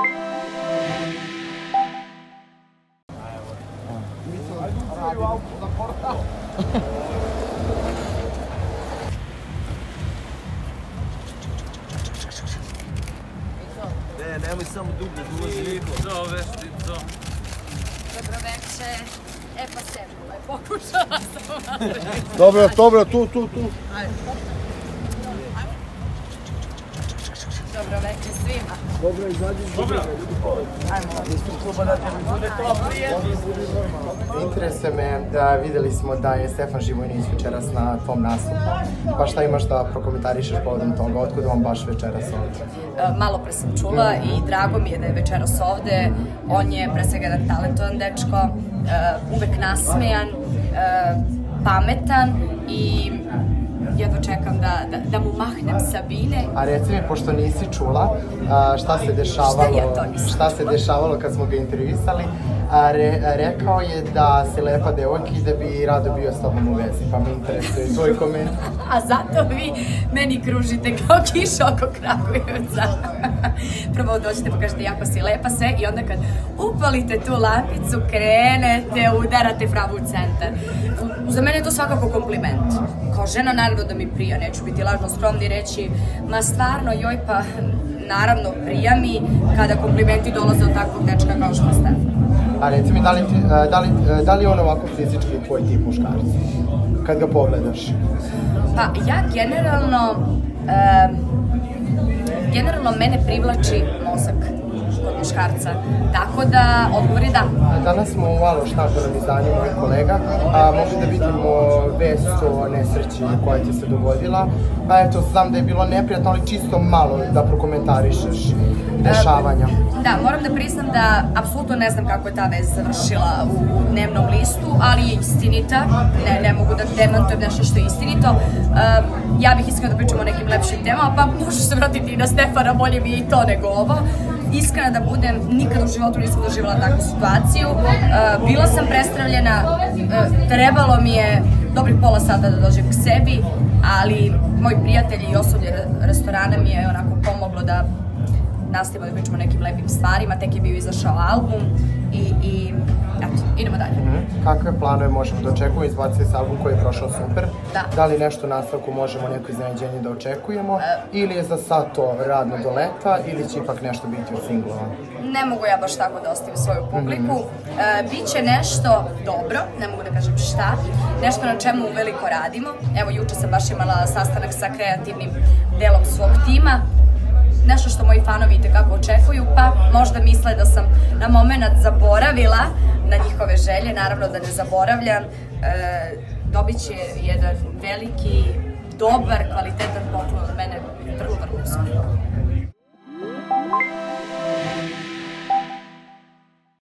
Nemoj samo dublje, dolazi niko. Ćao, veštico. Dobro večer. E pa sedmula je pokušala sam. Dobro, tu. Dobro večer svima. Dobro, izađi iz druga. Interesuje me da videli smo da je Stefan Živojinić večeras na tom nastupu. Pa šta imaš da prokomentarišeš povodom toga? Otkud vam baš večeras ovdje? Malo pre sam čula i drago mi je da je večeras ovde. On je pre svega jedan talentovan dečko, uvek nasmejan, pametan i jedva čekam da mu mahnem Sabine. A reci mi, pošto nisi čula, šta se dešavalo kad smo ga intervjuisali, rekao je da si lepa devojka i da bi rado bio s tobom u vezi, pa me interesuje tvoj komentar. A zato vi meni kružite kao kiša oko Kragujevca. Prvo dođete pa kažete jako si lepa sve i onda kad upalite tu lampicu, krenete, udarate pravu u centar. Za mene je to svakako kompliment. Kao žena naravno da mi prija, neću biti lažno skromni i reći ma stvarno joj pa naravno prija mi kada komplimenti dolaze od takvog dečka kao što ste. A reci mi, da li je on ovako fizički tvoj tip muškarca? Kad ga pogledaš? Pa ja generalno mene privlači mozak kod muškarca, tako da odgovor je da. Danas smo u malo štampenom izdanju mojih kolega, mogli da vidimo vest o nesreći koja ti se dogodila. Pa eto, znam da je bilo neprijatno, ali čisto malo da prokomentarišeš dešavanja. Da, moram da priznam da apsolutno ne znam kako je ta vest završila u dnevnom listu, ali je istinita, ne mogu da demantujem nešto što je istinito. Ja bih iskreno da pričam o nekim lepšim temama, pa možeš se vratiti i na Stefana, bolje mi je i to nego ovo. Iskrena da budem, nikad u životu nisam doživjela takvu situaciju. Bila sam prestravljena, trebalo mi je dobrih pola sata da dođem k sebi, ali moji prijatelji i osoblje restorana mi je onako pomoglo da nastavimo da pričamo o nekim lepim stvarima, tek je bio izašao album i eto, idemo dalje. Kakve planove možemo da očekujemo? Izbacili se album koji je prošao super. Da. Da li nešto u nastavku možemo neko iznenađenje da očekujemo? Ili je za sad to radno do leta ili će ipak nešto biti u singlova? Ne mogu ja baš tako da ostavim svoju publiku. Biće nešto dobro, ne mogu da kažem šta, nešto na čemu uveliko radimo. Evo, juče sam baš imala sastanak sa kreativnim delom svog tima. Nešto što moji fanovi itekako očekuju, pa možda misle da sam na moment zaboravila na njihove želje, naravno da ne zaboravljam. Dobit će jedan veliki, dobar, kvalitetan poklon od mene vrlo uskoro.